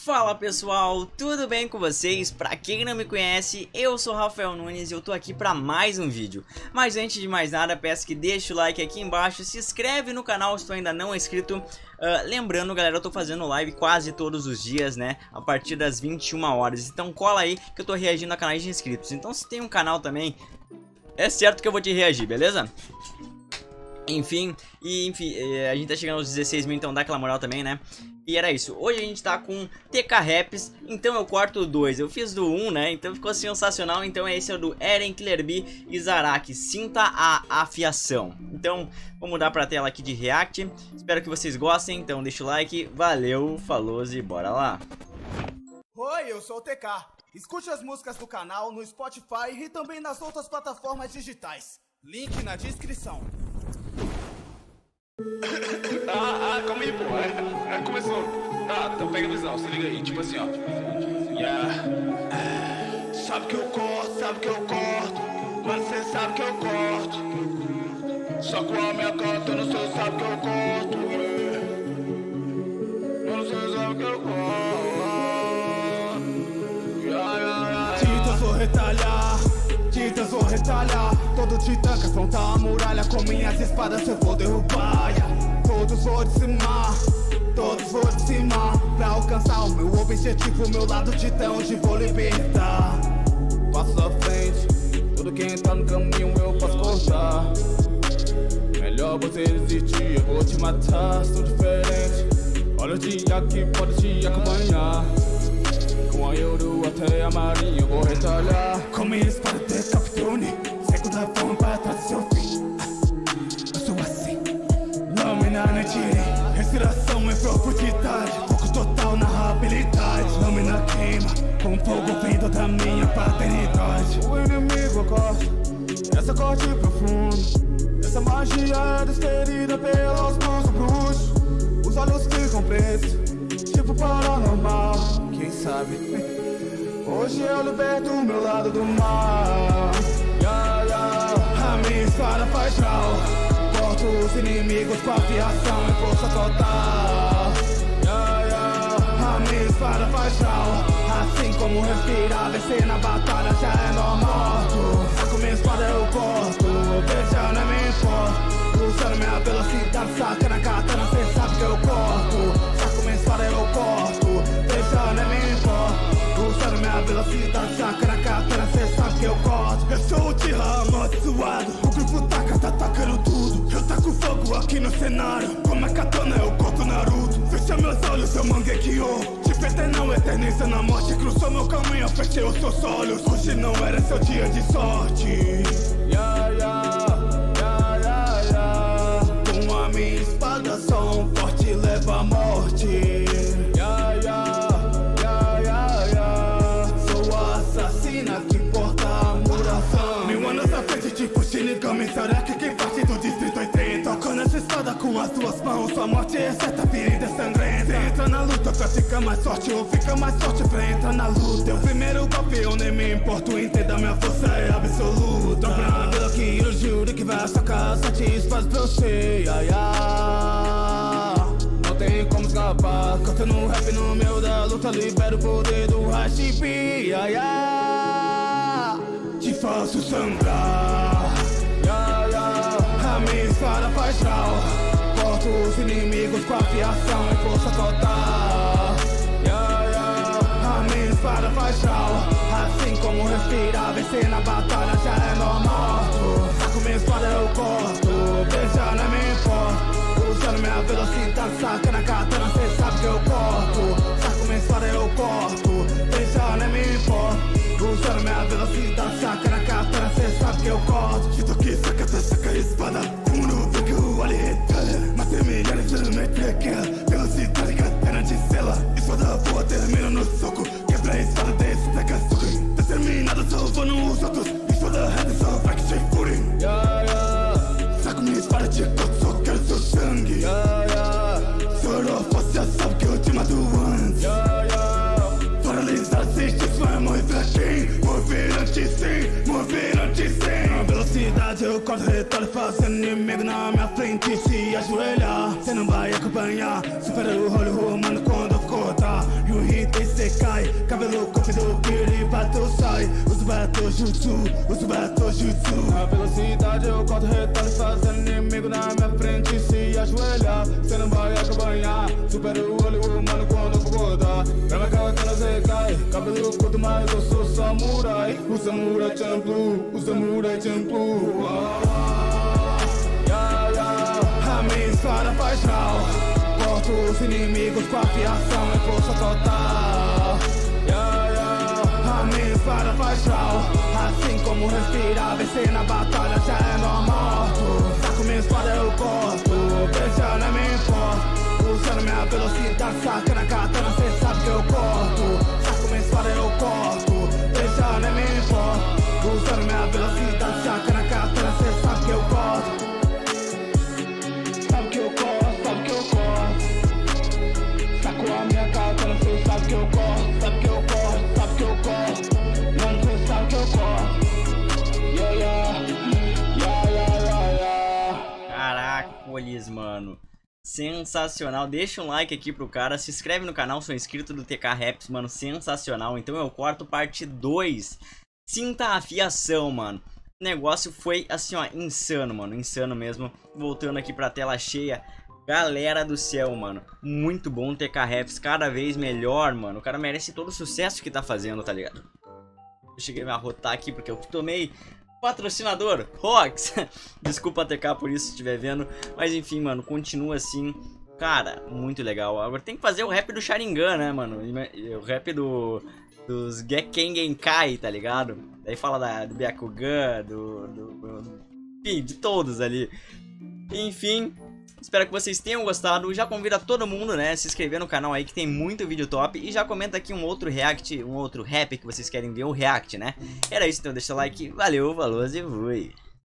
Fala pessoal, tudo bem com vocês? Pra quem não me conhece, eu sou Rafael Nunes e eu tô aqui pra mais um vídeo. Mas antes de mais nada, peço que deixe o like aqui embaixo, se inscreve no canal se tu ainda não é inscrito. Lembrando galera, eu tô fazendo live quase todos os dias, né, a partir das 21 horas. Então cola aí que eu tô reagindo a canais de inscritos. Então se tem um canal também, é certo que eu vou te reagir, beleza? Enfim, a gente tá chegando aos 16 mil, então dá aquela moral também, né? E era isso, hoje a gente tá com TK Raps, então eu corto o 2, eu fiz do 1, né, então ficou sensacional, então esse é o do Eren, Killer Bee e Zaraki, sinta a afiação. Então, vou mudar pra tela aqui de react, espero que vocês gostem, então deixa o like, valeu, falou e bora lá. Oi, eu sou o TK, escute as músicas do canal no Spotify e também nas outras plataformas digitais, link na descrição. Calma aí, pô. Começou. Então pega a visão, se liga aí, tipo assim, ó. Sabe que eu corto, mas cê sabe que eu corto. Só com a minha cota, não sei, sabe que eu corto. Não sei, sabe que eu corto. Titas vou retalhar, todo titã que afronta a muralha, com minhas espadas eu vou derrubar. Todos vou dizimar, pra alcançar o meu objetivo, meu lado titã hoje vou libertar. Passo à frente, tudo que entrar no caminho eu posso cortar. Melhor você desistir, eu vou te matar, sou diferente. Olha o dia que pode te acompanhar. Com a Euro até a Marinha eu vou retalhar. Com minha espada até Capitone, segunda forma para trás do seu fim. Eu sou assim, lâmina na tire, respiração em profundidade, foco total na habilidade. Lâmina queima, com fogo vindo da minha paternidade. O inimigo corta, essa corte profunda, essa magia é desferida pelas mãos do bruxo. Os olhos ficam presos, tipo paranormal. Quem sabe, hoje eu liberto o meu lado do mal. A minha espada faz mal, corto os inimigos com afiação e força total. A minha espada faz mal, assim como respirar, vencer na batalha já é normal. Com minha espada eu corto, veja, não me importo. Usando minha velocidade, saca na katana, cê sabe que eu corto. Com minha espada eu corto, veja, não me importo. Usando minha velocidade, saca na katana, cê sabe que eu corto. Eu sou o Tira amaldiçoado, o grupo Taka tá atacando tudo. Eu taco fogo aqui no cenário, como a katana eu corto Naruto. Fecha meus olhos, eu Mangekyo, tipo eterno, eterniza na morte. Cruzou meu caminho, eu fechei os seus olhos. Hoje não era seu dia de sorte. Com a minha espada só um forte leva a morte. Sou a assassina que porta a muração. 1000 anos à frente, tipo Shinigami Zaraki, que parte do distrito 80. Tocando essa espada com as duas mãos, sua morte é certa, ferida sangrenta. Você entra na luta pra ficar mais forte, ou fica mais forte pra entrar na luta. O primeiro golpe eu nem me importo, entenda, minha força é absoluta. Dobrando pelo que eu juro que vai sacar 7 espadas pra você. Não tem como escapar, cantando rap no meio da luta, libera o poder do Hashibi. Te faço sangrar. A minha espada faz mal, corto os inimigos com afiação e força total. A minha espada faz mal, assim como respirar, vencer na batalha já é normal. Com minha espada eu corto, veja, não me importo. Usando minha velocidade, saca na katana, cê sabe que eu corto. Com minha espada eu corto, veja, não me importo. Usando minha velocidade, saca na katana, cê sabe que eu corto. Chito aqui, saca a espada, como no vídeo, ali retalha. Mas tem milhares de metros, velocidade, katana de sela. Espada voa, termina no soco, quebra a espada desse, taca soco. Determinado, salvando os outros, espada reta, só fraco, cheio fury. Saco minha espada, te corto, só quero seu sangue. Soro, você sabe que eu te mato antes. Paralisar, assiste, isso é morrer fraquinho. Mover antes sim. Na velocidade eu corto retalho, fazendo inimigo na minha frente. Se ajoelhar, cê não vai acompanhar. Supera o rolo romano quando eu cortar. E o hit pelo corpo do Kiri, bato sai. Uso bato jutsu, uso bato jutsu. Na velocidade eu corto retalho, fazendo inimigo na minha frente se ajoelhar. Cê não vai acompanhar, supera o olho humano quando eu vou rodar. Pra minha katana cê cai, cabelo curto mas eu sou samurai. O samurai champloo, o samurai champloo. A minha espada faz mal, corto os inimigos com afiação e força total. A minha espada faz mal, assim como respirar, vencer na batalha já é normal. Saco minha espada eu corto, deixa não me importo. Usando minha velocidade, saca na katana, cê sabe que eu corto. Saco minha espada eu corto, deixa não me importo. Usando minha velocidade, saca na katana, cê sabe que eu corto. Sabe que eu corto, sabe que eu corto. Saco a minha katana, cê sabe que eu corto. Sabe que eu corto, sabe que eu corto. Mano, cê sabe que eu corto. Yeah, yeah, yeah, yeah, yeah, yeah. Caracoles, mano. Sensacional. Deixa um like aqui pro cara. Se inscreve no canal, sou inscrito do TK Raps, mano. Sensacional. Então eu corto parte 2. Sinta a afiação, mano. O negócio foi assim, ó, insano, mano. Insano mesmo. Voltando aqui pra tela cheia. Galera do céu, mano. Muito bom o TK Raps. Cada vez melhor, mano. O cara merece todo o sucesso que tá fazendo, tá ligado? Eu cheguei a me arrotar aqui porque eu tomei patrocinador, Rox. Desculpa TK por isso se estiver vendo. Mas enfim, mano, continua assim. Cara, muito legal. Agora tem que fazer o rap do Sharingan, né, mano? O rap dos Gekken Genkai, tá ligado? Daí fala do Byakugan, enfim, de todos ali. Enfim, espero que vocês tenham gostado. Já convido a todo mundo, né, se inscrever no canal aí que tem muito vídeo top. E já comenta aqui um outro react, um outro rap que vocês querem ver, o react, né? Era isso, então deixa o like. Valeu, falou e fui.